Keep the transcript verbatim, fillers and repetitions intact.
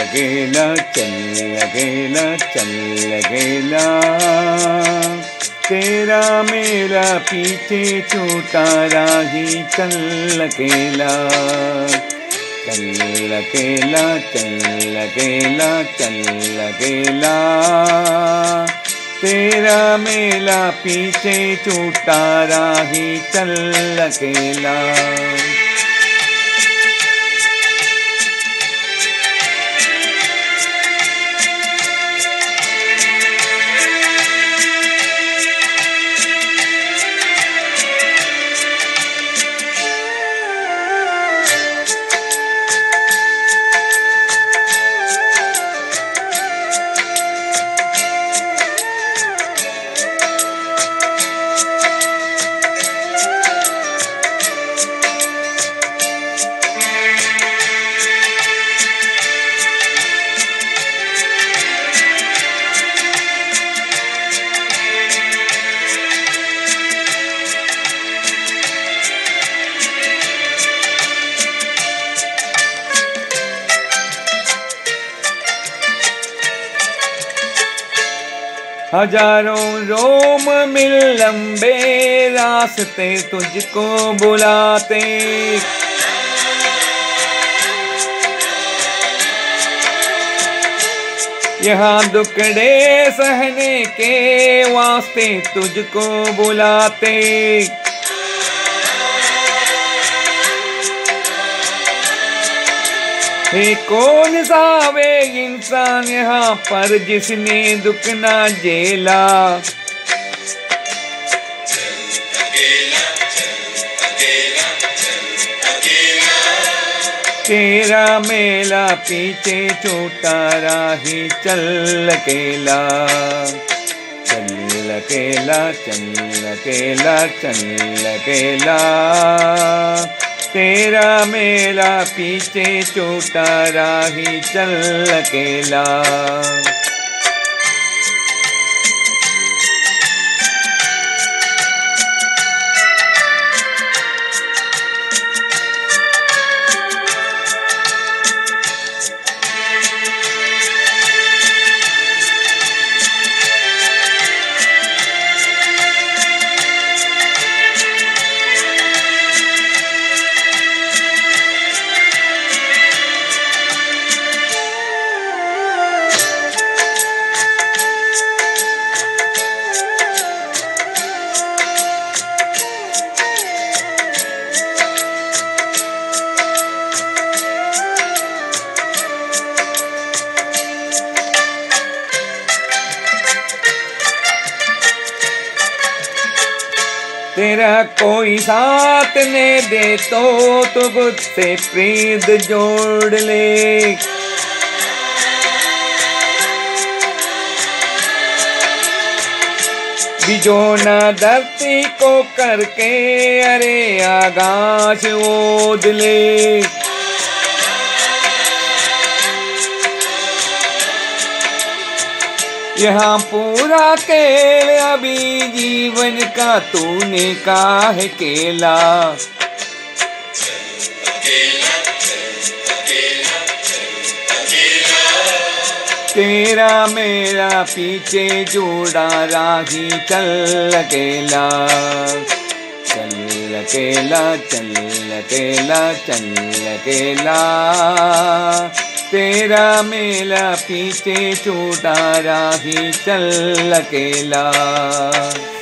अकेला चल अकेला चल अकेला, तेरा मेरा पीछे छूटा राही चल अकेला। चल अकेला चल अकेला चल अकेला, तेरा मेरा पीछे छूटा राही चल अकेला। हजारों रोम मिल लंबे रास्ते तुझको बुलाते, यहाँ दुखड़े सहने के वास्ते तुझको बुलाते। हे कौन सा वे इंसान यहाँ पर जिसने दुख ना झेला, तेरा मेला पीछे छूटा राही चल अकेला। चल अकेला चल अकेला चल अकेला, तेरा मेरा पीछे छूटा राही चल अकेला। तेरा कोई साथ ने दे तो तू मुझसे प्रीत जोड़ ले, बिजोना धरती को करके अरे आकाश ओद ले। यहाँ पूरा खेल अभी जीवन का तूने काहे खेला, तेरा मेरा पीछे जुड़ा राही चल अकेला। चल अकेला चल अकेला चल अकेला, तेरा मेरा पीछे छूटा राही चल अकेला।